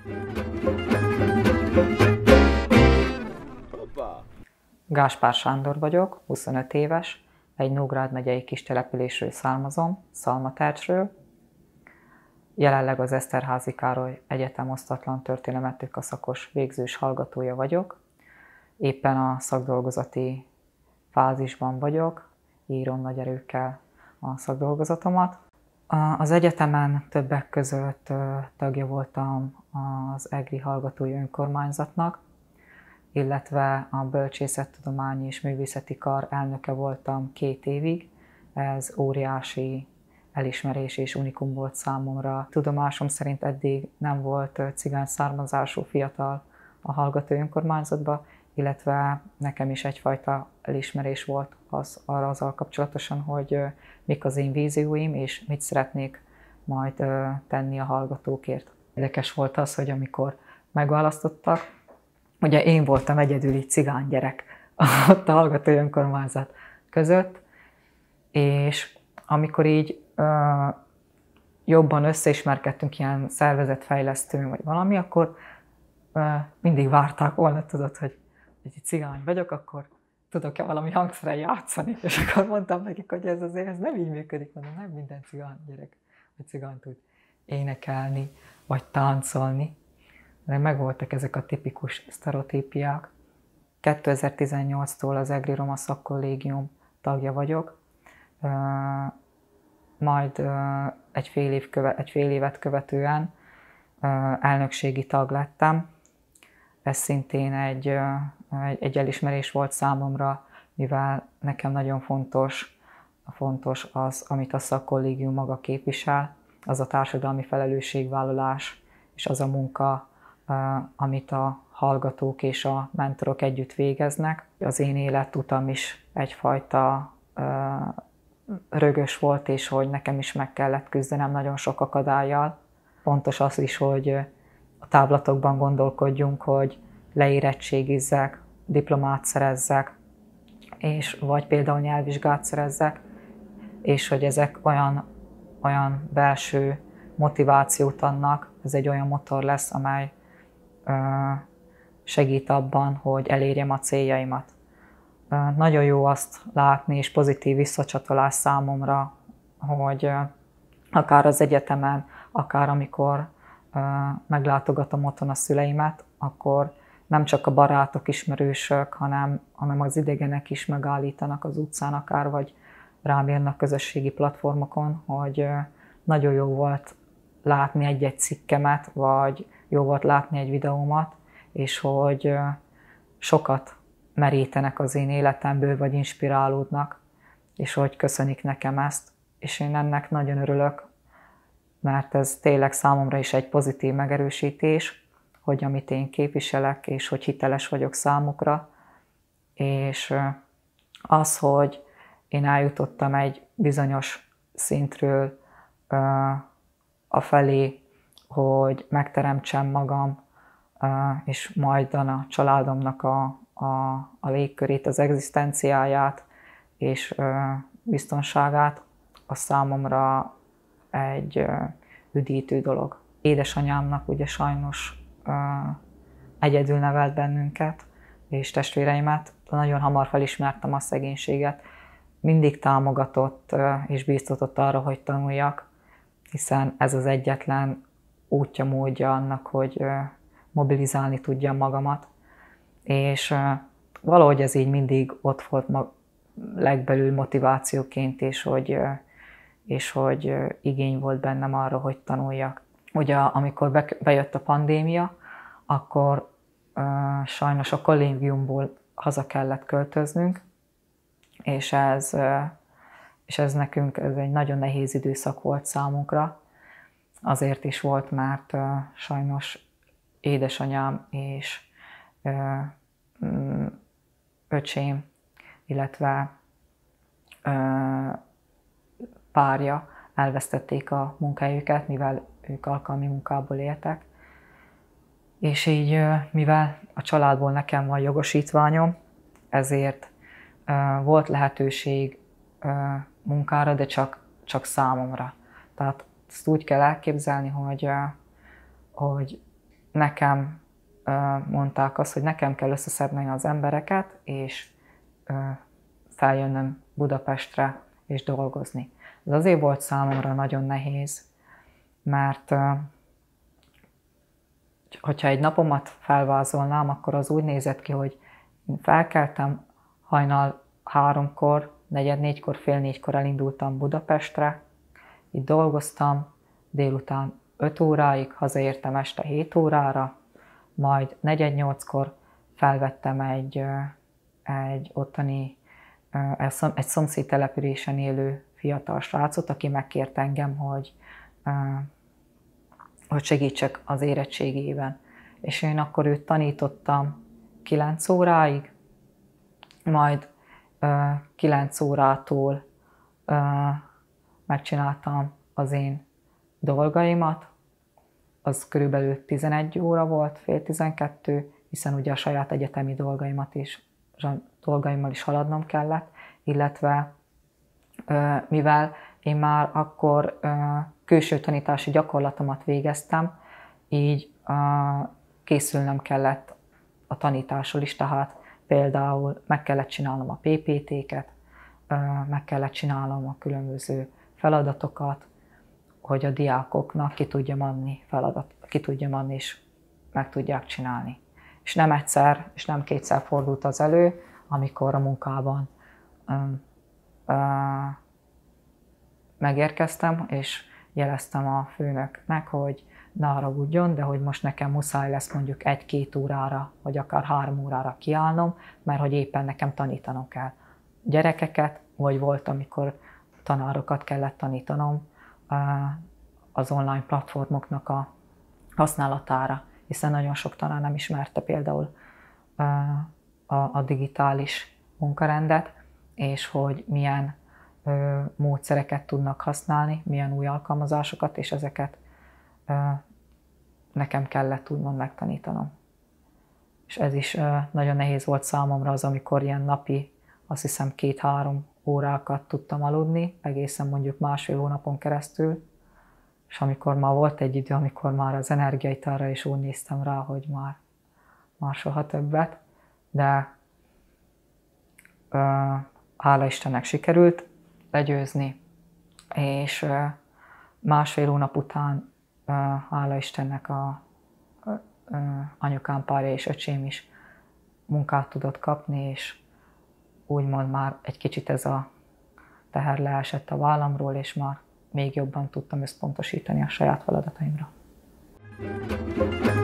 Gáspár Sándor vagyok, 25 éves, egy Nógrád megyei kis településről származom, Szalmatercsről. Jelenleg az Eszterházy Károly Egyetem osztatlan történelmetika szakos végzős hallgatója vagyok. Éppen a szakdolgozati fázisban vagyok, írom nagy erőkkel a szakdolgozatomat. Az egyetemen többek között tagja voltam az EGRI hallgatói önkormányzatnak, illetve a Bölcsészettudományi és Művészeti Kar elnöke voltam 2 évig. Ez óriási elismerés és unikum volt számomra. Tudomásom szerint eddig nem volt cigány származású fiatal a hallgatói önkormányzatban, illetve nekem is egyfajta elismerés volt azzal kapcsolatosan, hogy mik az én vízióim, és mit szeretnék majd tenni a hallgatókért. Érdekes volt az, hogy amikor megválasztottak, ugye én voltam egyedüli cigány gyerek ott a hallgatói önkormányzat között, és amikor így jobban összeismerkedtünk ilyen szervezetfejlesztő vagy valami, akkor mindig várták volna, tudod, hogy egy cigány vagyok, akkor tudok-e valami hangszeren játszani, és akkor mondtam nekik, hogy ez nem így működik, mondom, nem minden cigány gyerek vagy cigány tud énekelni, vagy táncolni. De megvoltak ezek a tipikus sztereotípiák. 2018-tól az EGRI Roma Szakkollégium tagja vagyok, majd egy fél évet követően elnökségi tag lettem. Ez szintén egy elismerés volt számomra, mivel nekem nagyon fontos az, amit a szakkollégium maga képvisel, az a társadalmi felelősségvállalás, és az a munka, amit a hallgatók és a mentorok együtt végeznek. Az én életutam is egyfajta rögös volt, és hogy nekem is meg kellett küzdenem nagyon sok akadállyal. Fontos az is, hogy a távlatokban gondolkodjunk, hogy leérettségizzek, diplomát szerezzek, és vagy például nyelvvizsgát szerezzek, és hogy ezek olyan belső motivációt adnak, ez egy olyan motor lesz, amely segít abban, hogy elérjem a céljaimat. Nagyon jó azt látni, és pozitív visszacsatolás számomra, hogy akár az egyetemen, akár amikor meglátogatom otthon a szüleimet, akkor nem csak a barátok, ismerősök, hanem az idegenek is megállítanak az utcán akár, vagy rám írnak közösségi platformokon, hogy nagyon jó volt látni egy-egy cikkemet, vagy jó volt látni egy videómat, és hogy sokat merítenek az én életemből, vagy inspirálódnak, és hogy köszönik nekem ezt. És én ennek nagyon örülök, mert ez tényleg számomra is egy pozitív megerősítés, hogy amit én képviselek, és hogy hiteles vagyok számukra, és az, hogy én eljutottam egy bizonyos szintről afelé, hogy megteremtsem magam, és majd a családomnak a légkörét, az egzisztenciáját és biztonságát, az számomra egy üdítő dolog. Édesanyámnak ugye sajnos egyedül nevelt bennünket, és testvéreimet, nagyon hamar felismertem a szegénységet. Mindig támogatott és bíztatott arra, hogy tanuljak, hiszen ez az egyetlen útja, módja annak, hogy mobilizálni tudjam magamat. És valahogy ez így mindig ott volt legbelül motivációként, és hogy igény volt bennem arra, hogy tanuljak. Ugye amikor bejött a pandémia, akkor sajnos a kollégiumból haza kellett költöznünk, és ez nekünk egy nagyon nehéz időszak volt számunkra. Azért is volt, mert sajnos édesanyám és öcsém, illetve párja elvesztették a munkahelyüket, mivel ők alkalmi munkából éltek. És így, mivel a családból nekem van jogosítványom, ezért volt lehetőség munkára, de csak számomra. Tehát ezt úgy kell elképzelni, hogy nekem mondták azt, hogy nekem kell összeszedni az embereket, és feljönnöm Budapestre és dolgozni. Ez azért volt számomra nagyon nehéz, mert hogyha egy napomat felvázolnám, akkor az úgy nézett ki, hogy én felkeltem hajnal 3-kor, 3:45-kor, fél 4-kor elindultam Budapestre, itt dolgoztam, délután 5 óráig, hazaértem este 7 órára, majd 4:45-kor felvettem egy ottani, egy szomszéd településen élő fiatal srácot, aki megkért engem, hogy segítsek az érettségében. És én akkor őt tanítottam 9 óráig, majd 9 órától megcsináltam az én dolgaimat, az körülbelül 11 óra volt, fél 12, hiszen ugye a saját egyetemi dolgaimmal is haladnom kellett, illetve mivel én már akkor külső tanítási gyakorlatomat végeztem, így készülnem kellett a tanításról is, tehát például meg kellett csinálnom a PPT-ket, meg kellett csinálnom a különböző feladatokat, hogy a diákoknak ki tudjam adni, és meg tudják csinálni. És nem egyszer, és nem kétszer fordult az elő, amikor a munkában megérkeztem, és jeleztem a főnöknek, hogy ne haragudjon, de hogy most nekem muszáj lesz mondjuk 1-2 órára, vagy akár 3 órára kiállnom, mert hogy éppen nekem tanítanom kell gyerekeket, vagy volt, amikor tanárokat kellett tanítanom az online platformoknak a használatára, hiszen nagyon sok tanár nem ismerte például a digitális munkarendet, és hogy milyen módszereket tudnak használni, milyen új alkalmazásokat, és ezeket nekem kellett úgymond megtanítanom. És ez is nagyon nehéz volt számomra az, amikor ilyen napi, azt hiszem 2-3 órákat tudtam aludni, egészen mondjuk másfél hónapon keresztül, és amikor már volt egy idő, amikor már az energiaitalra is úgy néztem rá, hogy már soha többet, de hála Istennek sikerült legyőzni, és másfél hónap után hála Istennek a anyukám párja és öcsém is munkát tudott kapni, és úgymond már egy kicsit ez a teher leesett a vállamról, és már még jobban tudtam összpontosítani a saját feladataimra.